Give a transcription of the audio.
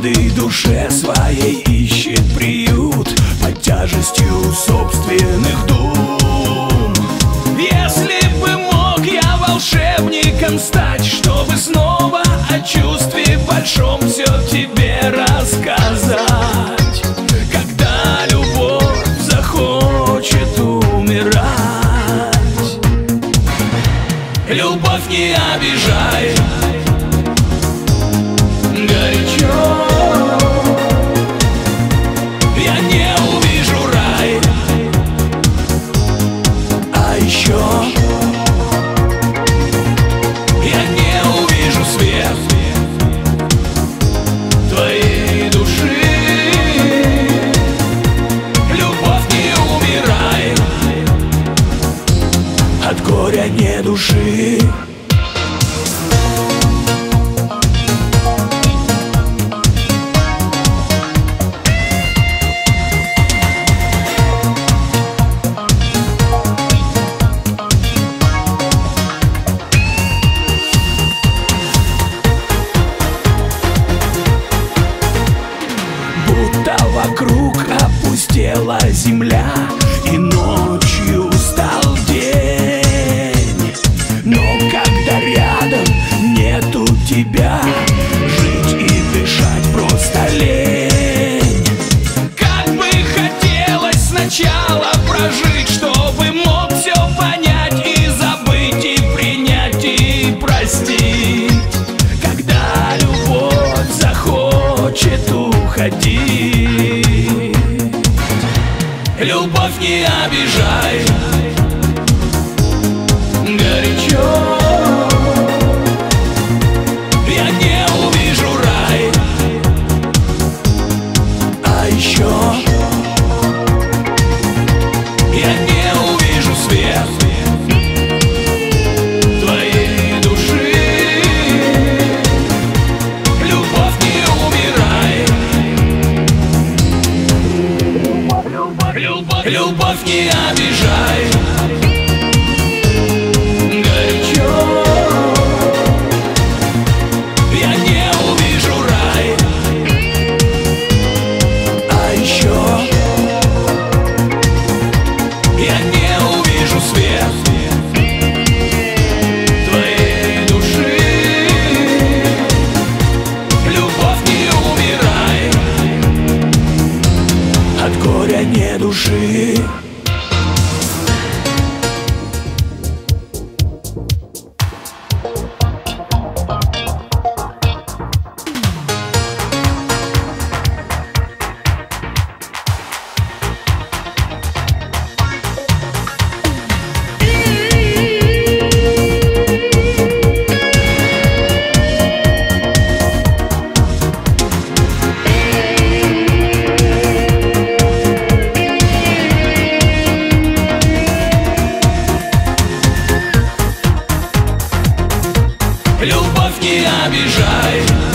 каждый душе своей ищет приют под тяжестью собственных дум. Если бы мог я волшебником стать, чтобы снова о чувстве большом все тебе рассказать. Когда любовь захочет умирать, любовь не обижай. Горячо я не увижу рай, а еще я не увижу свет твоей души. Любовь не умирай, от горя не души. Вокруг опустела земля, и ночью стал день. Но когда рядом нету тебя, жить и дышать просто лень. Как бы хотелось сначала прожить, чтобы мог все понять и забыть, и принять, и простить. Когда любовь захочет уходить, любовь не обижай. Горячо я не увижу рай, а еще я не увижу свет твоей души. Любовь не умирай, любовь не обижай. Горячо я не увижу рай, а еще я не увижу свет твоей души. Любовь не умирай, от горя не души. Любовь не обижай.